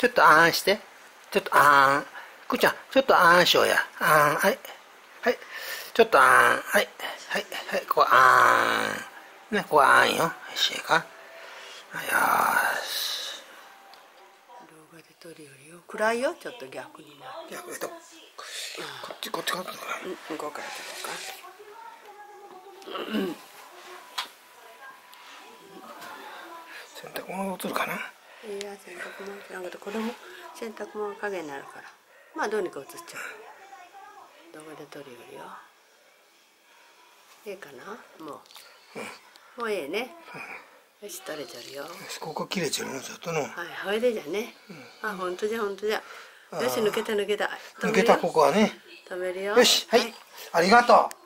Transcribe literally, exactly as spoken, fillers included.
ちょっとあーんして。ちょっとあーん。くーちゃん、ちょっとあーんしようや。あーん、はい。はい。ちょっとあーん。はい。はい。はい。ここあーん。ね、ここあーんよ。しいか。よーし。 動画で撮るよりよ。暗いよ、ちょっと逆にな。 逆にと。こっち、こっち、こっち。 うん、向こうから撮ろうか。 洗濯物が映るかな。 いや、洗濯物じゃなくて、子供洗濯物影になるから。まあ、どうにか映っちゃう。動画で撮るよりよ。ええかな、もう。うん、もうええね。よし、撮れちゃうよ。 ここ切れちゃうの、ちょっとの。 はい、ほいでじゃね。うん、あ、本当じゃ、本当じゃ。よし、抜けた、抜けた。 抜けた、ここはね。 止めるよ。 よし、はい。ありがとう。